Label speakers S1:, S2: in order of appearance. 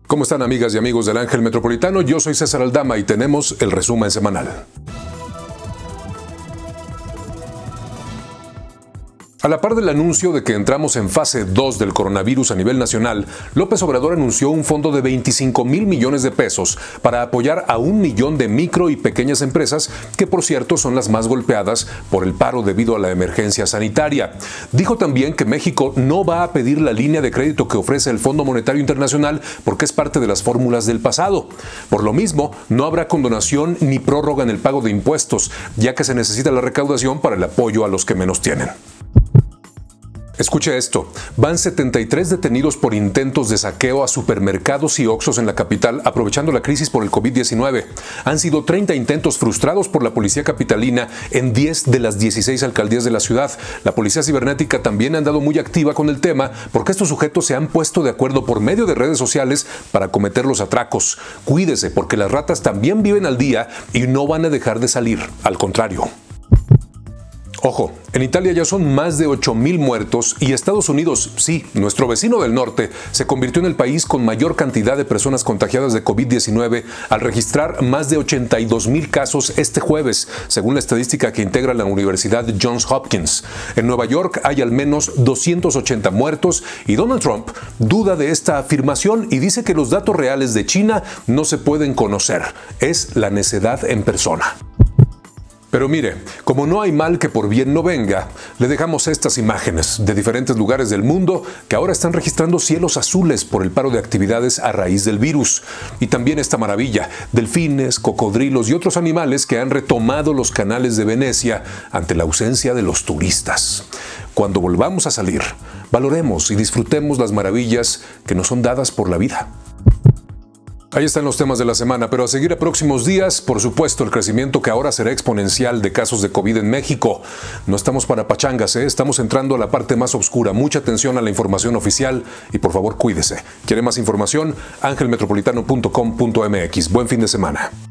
S1: ¿Cómo están, amigas y amigos del Ángel Metropolitano? Yo soy César Aldama y tenemos el resumen semanal. A la par del anuncio de que entramos en fase 2 del coronavirus a nivel nacional, López Obrador anunció un fondo de 25,000 millones de pesos para apoyar a 1 millón de micro y pequeñas empresas que, por cierto, son las más golpeadas por el paro debido a la emergencia sanitaria. Dijo también que México no va a pedir la línea de crédito que ofrece el Fondo Monetario Internacional porque es parte de las fórmulas del pasado. Por lo mismo, no habrá condonación ni prórroga en el pago de impuestos, ya que se necesita la recaudación para el apoyo a los que menos tienen. Escuche esto, van 73 detenidos por intentos de saqueo a supermercados y oxxos en la capital aprovechando la crisis por el COVID-19. Han sido 30 intentos frustrados por la policía capitalina en 10 de las 16 alcaldías de la ciudad. La policía cibernética también ha andado muy activa con el tema porque estos sujetos se han puesto de acuerdo por medio de redes sociales para cometer los atracos. Cuídese porque las ratas también viven al día y no van a dejar de salir, al contrario. Ojo, en Italia ya son más de 8,000 muertos y Estados Unidos, sí, nuestro vecino del norte, se convirtió en el país con mayor cantidad de personas contagiadas de COVID-19 al registrar más de 82,000 casos este jueves, según la estadística que integra la Universidad Johns Hopkins. En Nueva York hay al menos 280 muertos y Donald Trump duda de esta afirmación y dice que los datos reales de China no se pueden conocer. Es la necedad en persona. Pero mire, como no hay mal que por bien no venga, le dejamos estas imágenes de diferentes lugares del mundo que ahora están registrando cielos azules por el paro de actividades a raíz del virus. Y también esta maravilla, delfines, cocodrilos y otros animales que han retomado los canales de Venecia ante la ausencia de los turistas. Cuando volvamos a salir, valoremos y disfrutemos las maravillas que nos son dadas por la vida. Ahí están los temas de la semana, pero a seguir a próximos días, por supuesto, el crecimiento que ahora será exponencial de casos de COVID en México. No estamos para pachangas, estamos entrando a la parte más oscura. Mucha atención a la información oficial y por favor cuídese. ¿Quiere más información? angelmetropolitano.com.mx. Buen fin de semana.